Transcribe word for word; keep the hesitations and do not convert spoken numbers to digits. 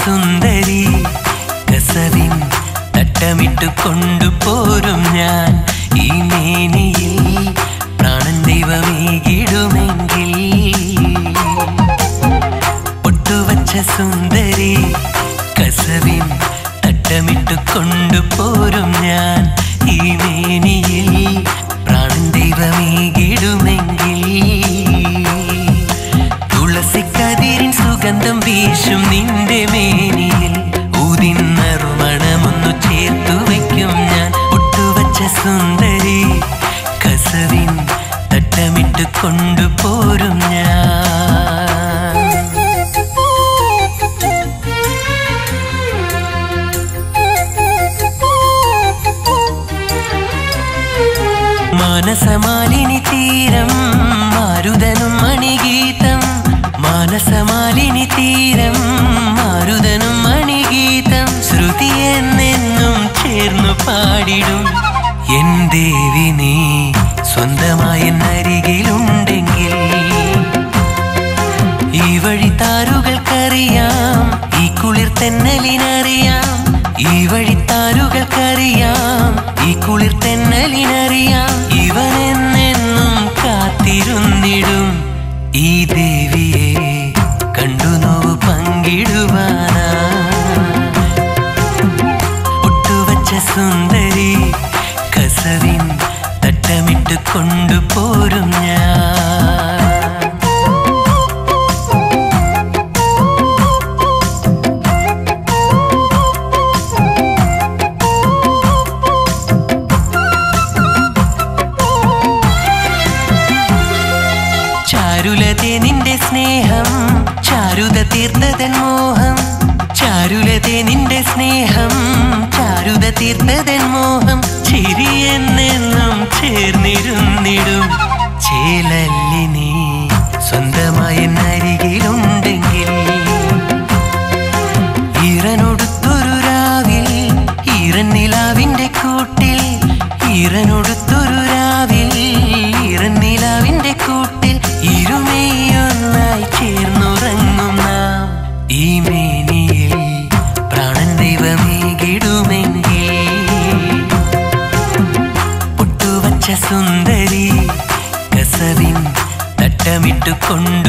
സുന്ദരി കസവിൻ തട്ടമിട്ടു കൊണ്ടുപോരും ഞാൻ ഈ മേനിയിൽ പ്രാണൻ ദൈവമേകിടുമെങ്കിൽ പൊട്ടുവച്ച സുന്ദരി കസവിൻ തട്ടമിട്ടു കൊണ്ടുപോരും ഞാൻ ഈ മേനിയിൽ പ്രാണൻ ദൈവമേകിടുമെങ്കിൽ തുളസിക്കതിരിൻ സുഗന്ധം വീശും നിന്റെ മേനിയിൽ ഊതിന്നറുമണമൊന്നു ചേർത്തു വയ്ക്കും ഞാൻ ഒട്ടുവച്ച സുന്ദരി കസവിൻ തട്ടമിട്ട് കൊണ്ടുപോരും ഞാൻ മാനസമാലിനി തീരം മാരുതനും മണിഗീതം മാനസമാലിനി തീരം മാരുതനും മണിഗീതം ശ്രുതി എന്നെന്നും ചേർന്നു പാടിടും എൻ ദേവി നീ സ്വന്തമായി നരികിലുണ്ടെങ്കിൽ ഈ വഴി താരുകൾക്കറിയാം ഈ കുളിർ തെന്നലിനറിയാം ഈ വഴി താരുകൾക്കറിയാം ഈ കുളിർ തെന്നലിനറിയാം ഇവനെന്നെന്നും കാത്തിരുന്നിടും ഈ ദേവിയെ കണ്ടു നോവ് പങ്കിടുവാനാ ഒട്ടുവച്ച സുന്ദരി കസവിൻ തട്ടമിട്ട് കൊണ്ടുപോരും ഞാൻ ചാരുലതേ നിന്റെ സ്നേഹം ചാരുത തീർത്തതൻ മോഹം ചാരുലതേ നിന്റെ സ്നേഹം ചാരുത തീർത്തതൻ മോഹം ചിരിയെന്നെന്നും ചേർന്നിരുന്നിടും ചേലല്ലി നീ സ്വന്തമായി നരികിലുണ്ടെങ്കിൽ ഈറനൊടുത്തൊരു രാവിൽ ഈറൻ നിലാവിന്റെ കൂട്ടിൽ ഈറനൊടുത്തൊരു രാവിൽ ഈറൻ നിലാവിന്റെ കൂട്ടിൽ ഇരുമയൊന്നായി ചേർന്നുറങ്ങും നാം ഈ മേനിയിൽ പ്രാണൻ ദൈവമേകിടുമെങ്കിൽ പൊട്ടുവച്ച സുന്ദരി കസവിൻ തട്ടമിട്ടു കൊണ്ട്